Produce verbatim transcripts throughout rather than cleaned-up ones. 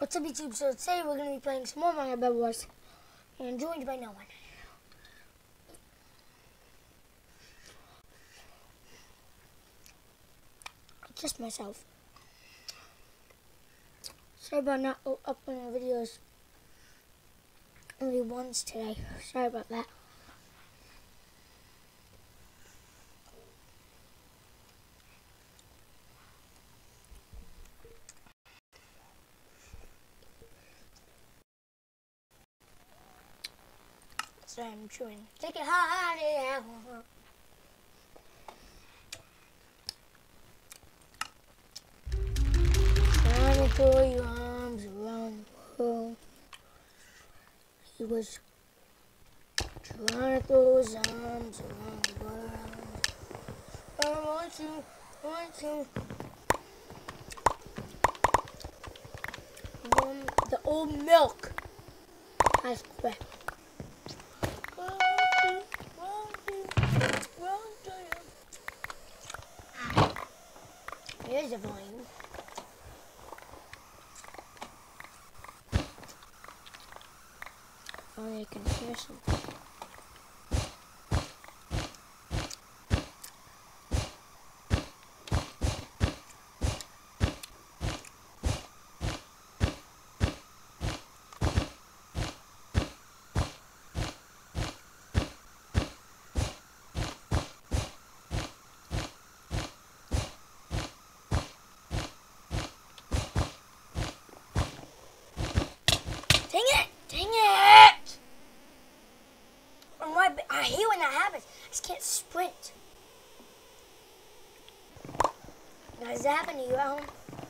What's up, YouTube? So today we're going to be playing some more Mario Bed Wars, and joined by no one. Just myself. Sorry about not uploading videos only once today. Sorry about that. So I'm chewing. Take it hard, yeah. Trying to throw your arms around the world. He was trying to throw his arms around the world. I want to, I want to. Um, the old milk. That's correct. Here's the volume. Only I can hear something. Dang it! Dang it! My, I hate when that happens. I just can't sprint. Now, does that happen to you at home?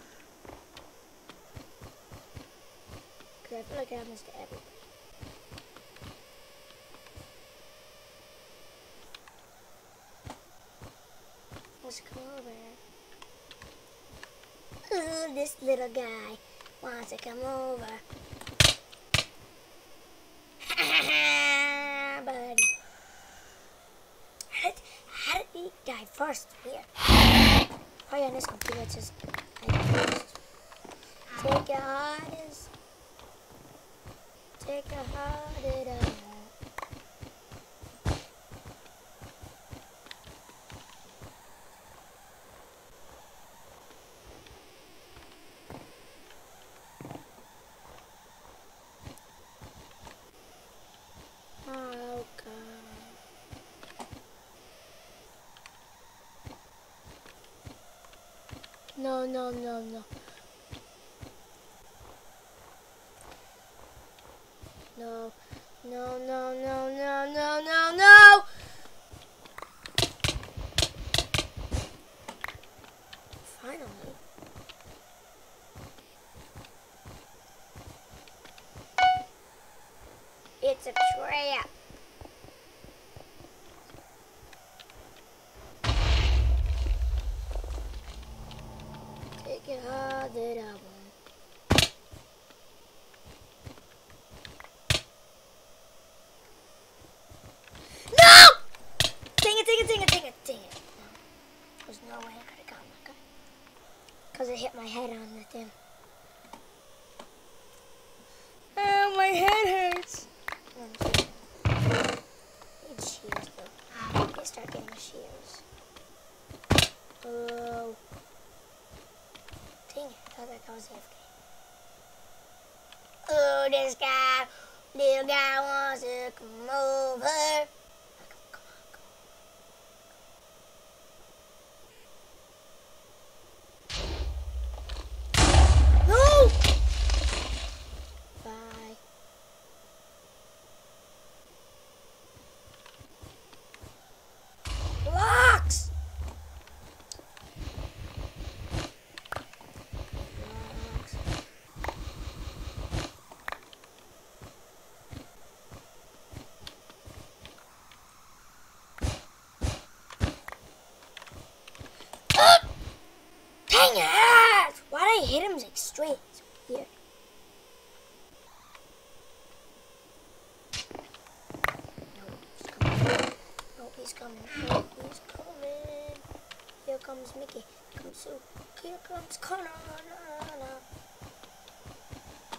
Because I feel like it happens to everybody. Let's come over. Ooh, this little guy wants to come over. Buddy. How did, how did he die first? Weird. Oh yeah, this computer it says take your hardest. Take your hardest out. Oh God. No, no, no, no. No, no, no, no, no, no, no, no! Finally. It's a trap. Take it hard that I want. No! Dang it, dang it, dang it, dang it, dang it. No. There's no way I could have gotten that guy. Because it hit my head on the thing. Oh, my head hurts. Need shields though. I need to start getting the shields. Oh. Dang it, I thought that guy was A F K. Oh, this guy, little guy wants to come over. Come on, come on. No! Bye. Blocks! Blocks. Uh, dang it! Why did I hit him like straight? It's weird. No, he's coming. No, he's coming. Here comes Mickey. Here comes Sue. Here comes Connor.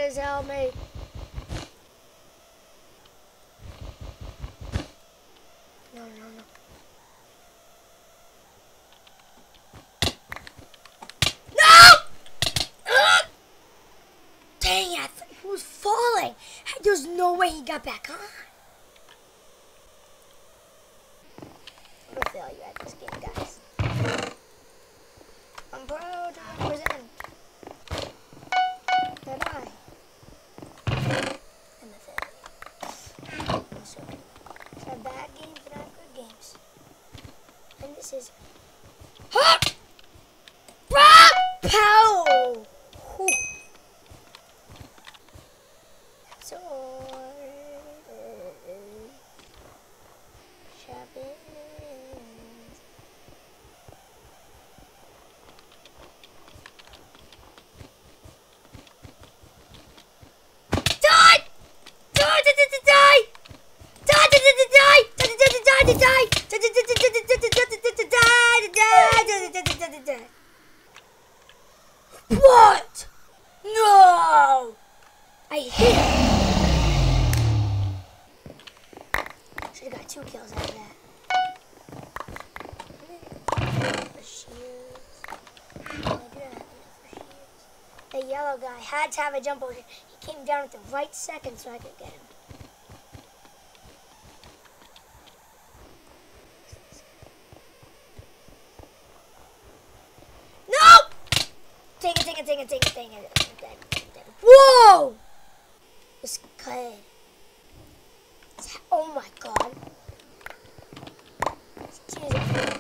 Please help me. No, no, no. Dang it, he was falling. There's no way he got back on. I'm a failure at this game, guys. I'm proud to represent. That I am a failure. I'm sorry. It's not bad games, but not good games. And this is... Ha! Pow! Whew. So, shopping. Die! Die! Die! Die! Die! Die! Die! What? No! I hit him. Should have got two kills out of that. For shields. I do not have enough for shields. The yellow guy had to have a jump over here. He came down at the right second so I could get him. No! Take it, take it, take it, take it, take it. Whoa! This kid. Oh my god. He's a,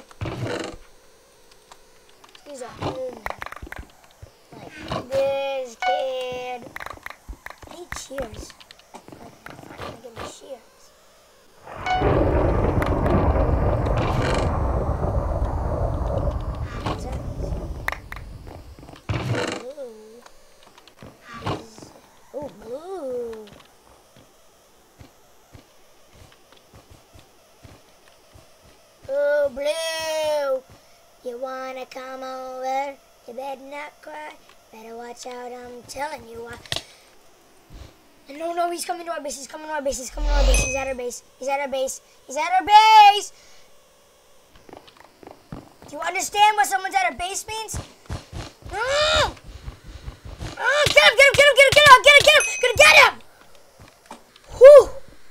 he's a human. Like this kid. I need cheers. Like, I'm not gonna give me cheers. What's that? Blue. Is, oh, blue. Oh, blue, you wanna come over? You better not cry. Better watch out, I'm telling you. Uh, no, no, he's coming to our base. He's coming to our base. He's coming to our base. He's at our base. He's at our base. He's at our base. Do you understand what someone's at our base means? Oh! Oh, get him, get him, get him, get him, get him, get him, get him, gonna get him! Whew!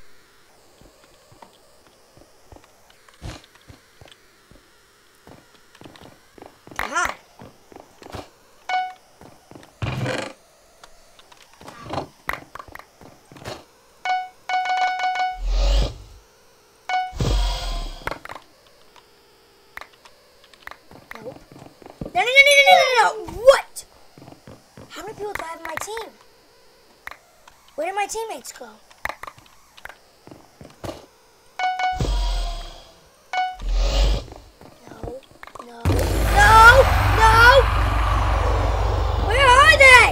God. Nope. No, no, no, no, no, no, no, what? How many people do I have on my team? Where did my teammates go? No, no, no, no! Where are they?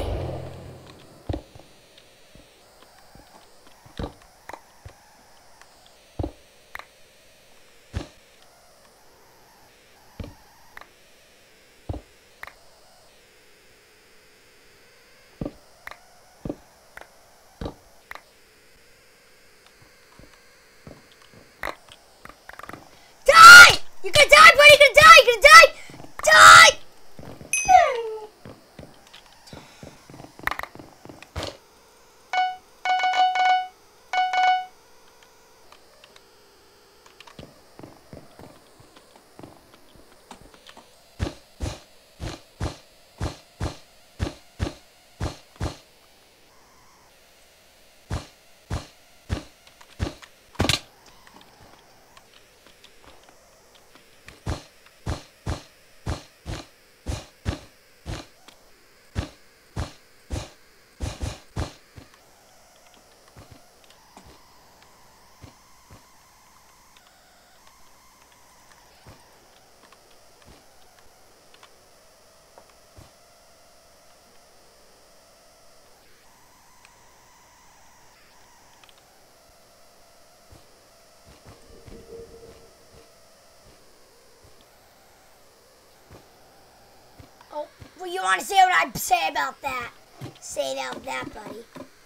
You're gonna die, buddy! You're gonna die! You're gonna die! Die! Oh, well, you want to see what I say about that? Say it out that, buddy.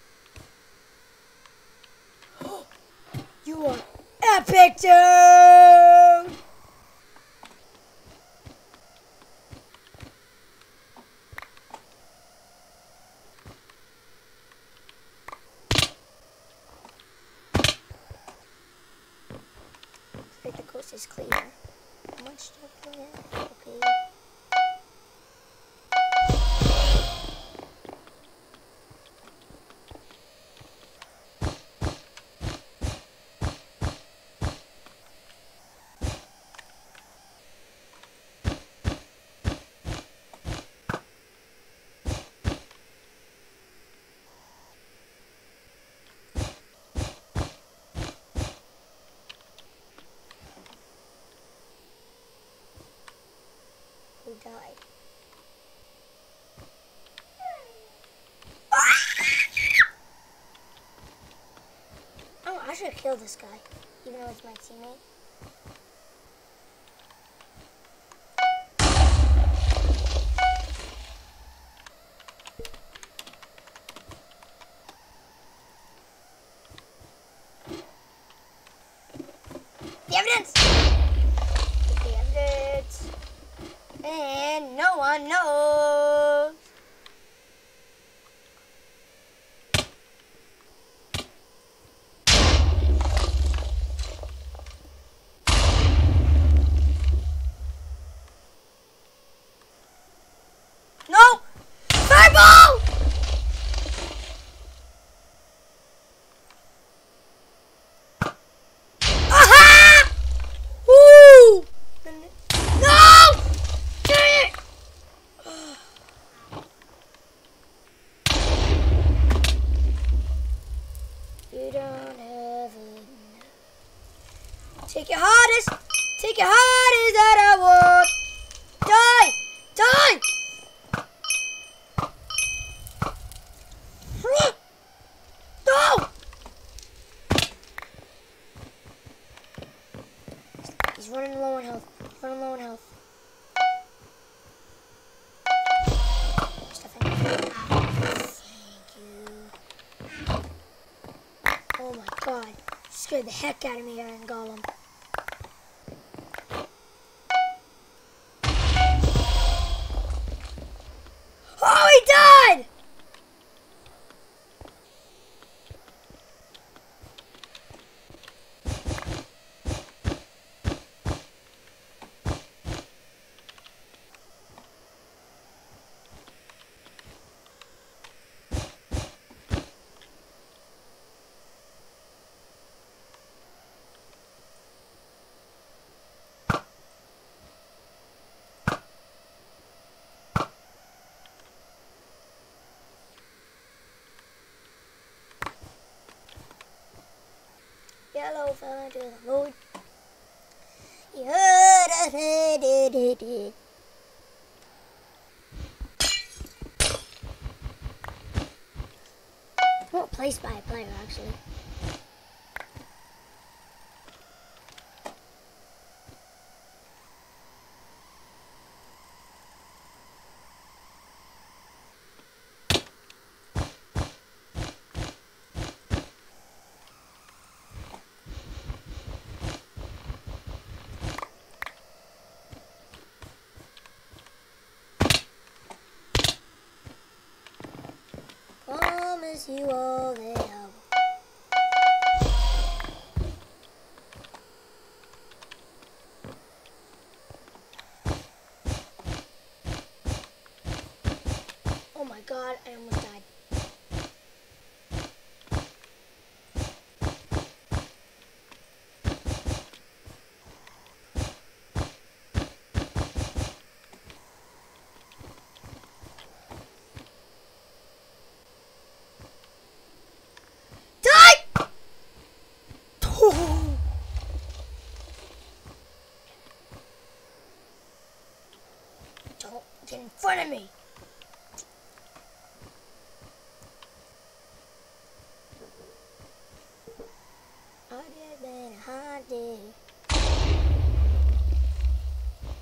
You are epic, dude! Looks like the coast is clear. How much stuff do we have? Okay. Who died? Oh, I should kill this guy, even though it's my teammate. The evidence! The evidence! And no one knows! No! Fireball! Aha! Woo! No! Dang it! You don't have it. Take your hardest. Take your hardest that I want. Die! Die! No! He's running low on health. He's running low on health. Stuff in here. Thank you. Oh my god. Scared the heck out of me, Iron Golem. Oh, he died! Yellow fell into the mood. Well placed by a player, actually. Promise you all that I will. Oh my god, I almost died. Don't get in front of me. Hard day been a hard day.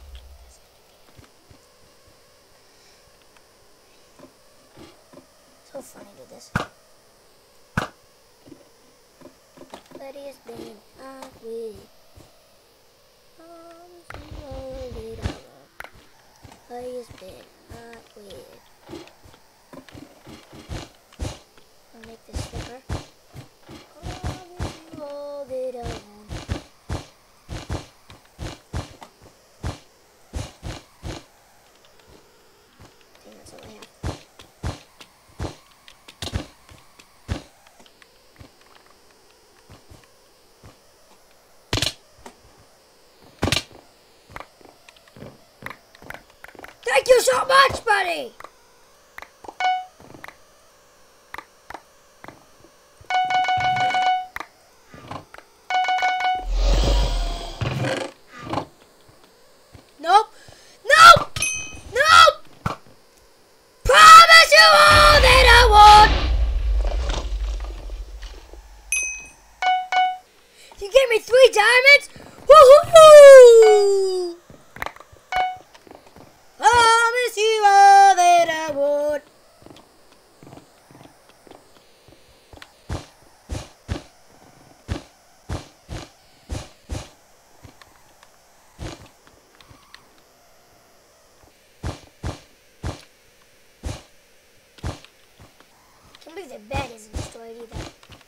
So go funny to this. But he has been out with arms loaded up. But he has been out with. I'll make this thicker. Arms loaded up. I think that's all I have. Thank you so much, buddy! Nope! Nope! Nope! Promise you all that I won't! You gave me three diamonds? Woohoo! Promise you all that I would. Can't believe the bed isn't destroyed either.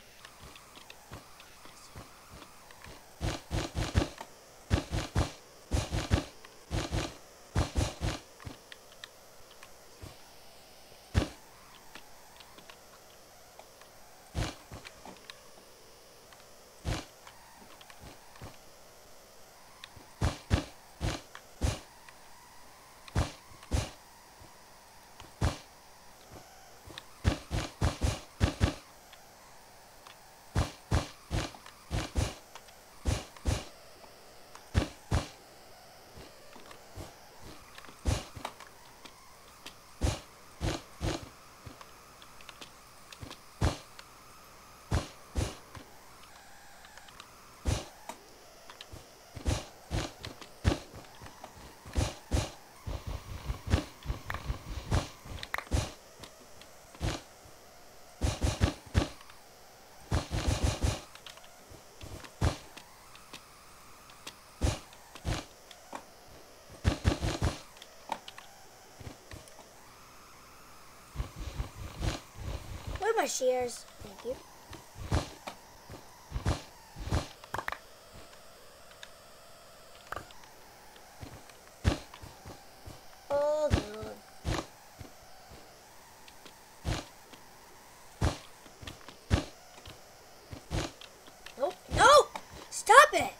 Where are my shears? Thank you. Oh, God. Nope. No! Stop it!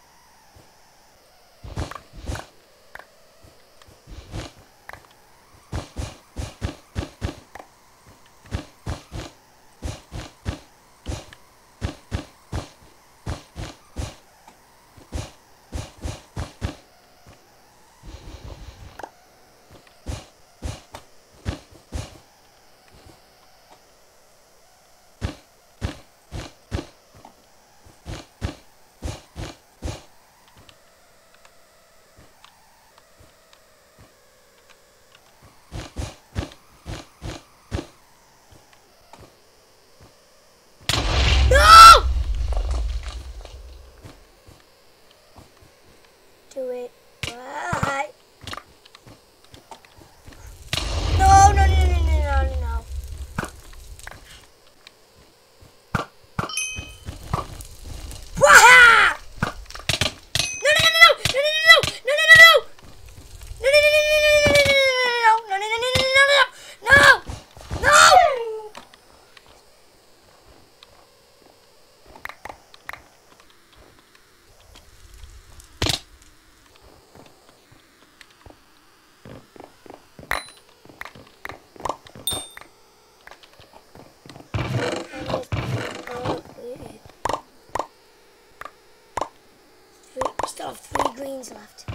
Do it. Right. No, no, no, no, no, no, no, no. Waha! No, no, no, no, no, no, no, no, no, no, no, no. No, no, no, no, no, no, no, no, no, no, no, no, no, no, no. We still have three greens left.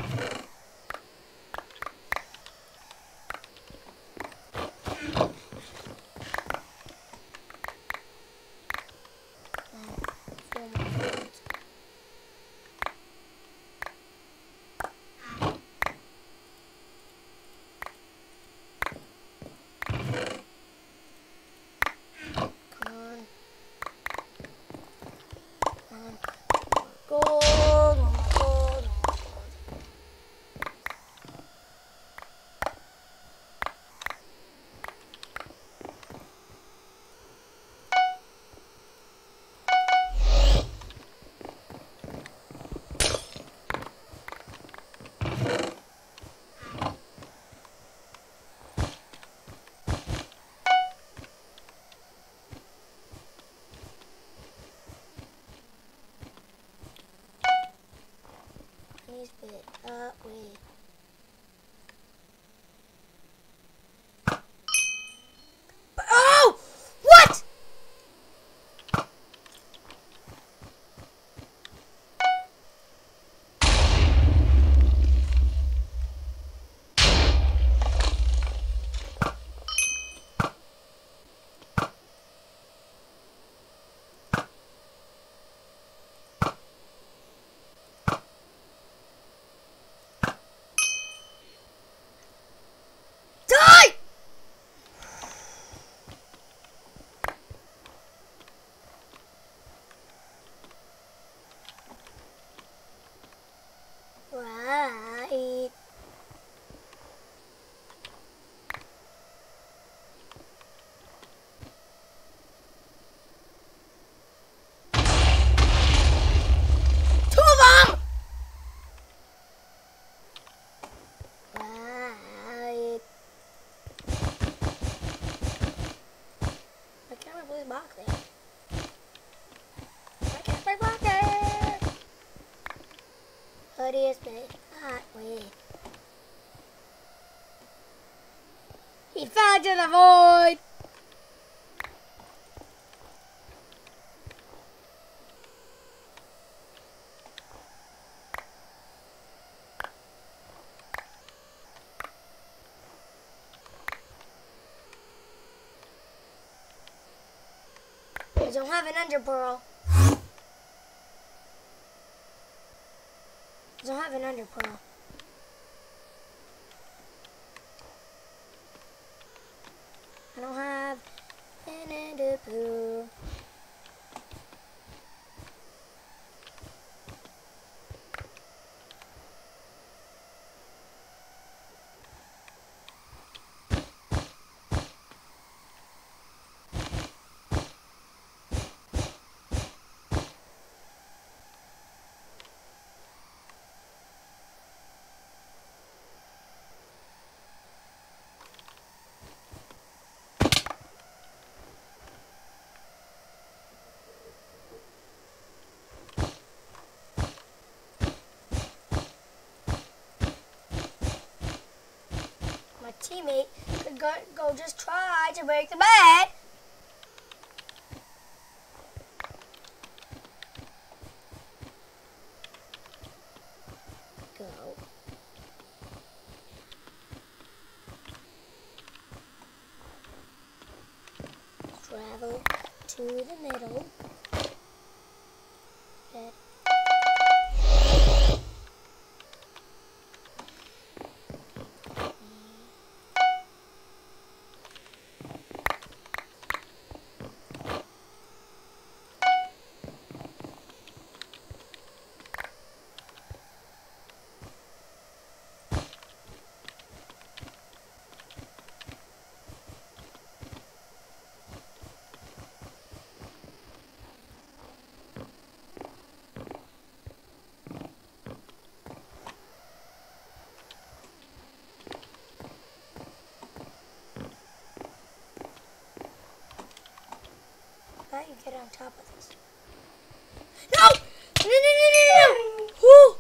dirtiest bit hot with. He fell into the void. I don't have an ender pearl. I don't have an ender pearl. I don't have an ender pearl. My teammate could go, go just try to break the bed. Go. Travel to the middle. Bed. How do you get on top of this? No! No, no, no, no, no! Whew!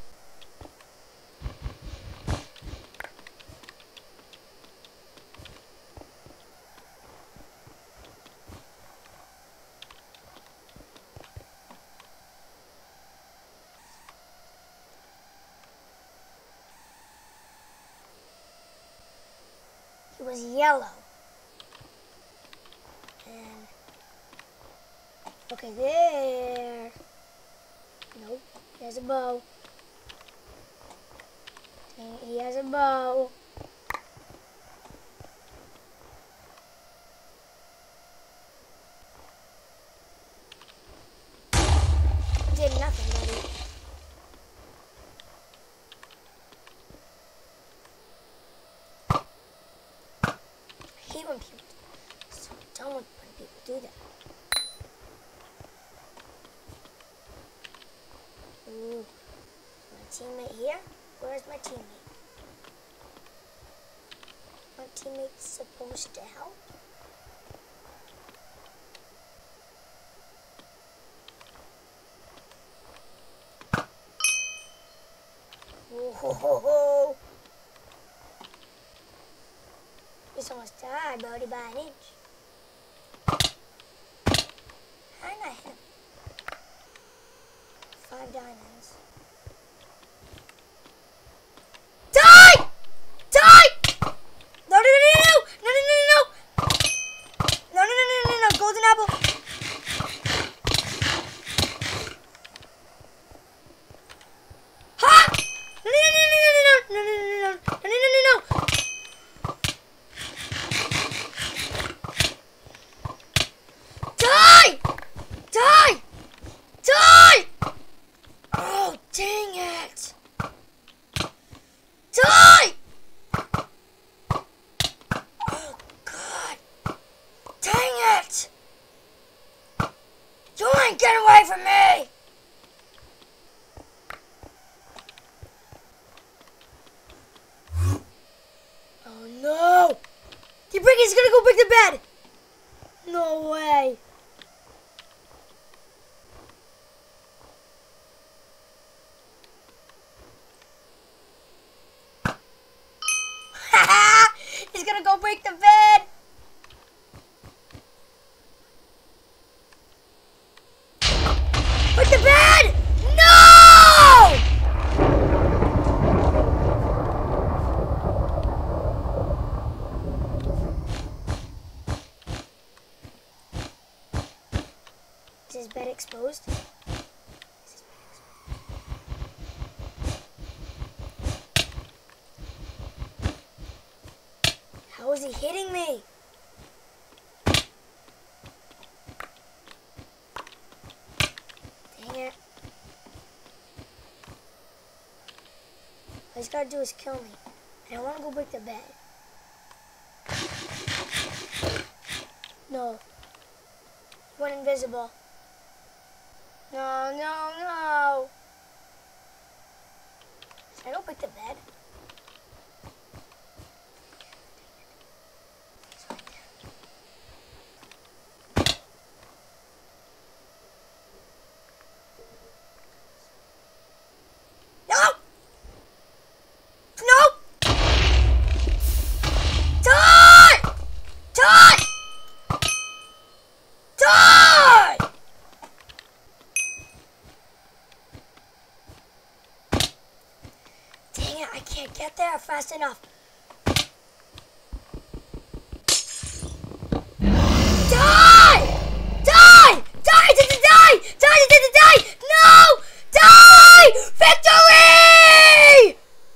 He was yellow. And okay, there. Nope, he has a bow. Dang, he has a bow. Did nothing, buddy. I hate when people do that. So done with when people do that. Ooh, my teammate here? Where's my teammate? My teammate's supposed to help? Ooh, ho, ho, ho. He's almost died, buddy, by an inch. How did I hit him? Five diamonds. Die! Die! No, no, no, no, no, no, no, no, no, no, no, no, no, no, golden apple. Ha! No, no, no, no, no, no, no, no, no, no, no, no, no, no. Die! Die! Die! Oh, dang it! Die! Oh, God! Dang it! You ain't getting away from me! Oh, no! The break is gonna go break the bed! No way! go break the bed. Break the bed! No! Is his bed exposed? How is he hitting me? Dang it. All he's gotta do is kill me. And I wanna go break the bed. No. He went invisible. No, no, no. Should I go break the bed? I can't get there fast enough. Die! Die! Die! Did it die? Die! Did it die? No! Die! Victory!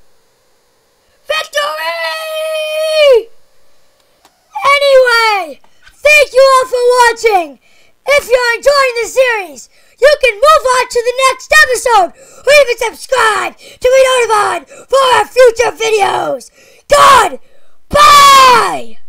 Victory! Anyway, thank you all for watching. If you're enjoying the series, you can move on to the next episode or even subscribe to be notified for our future videos. Goodbye!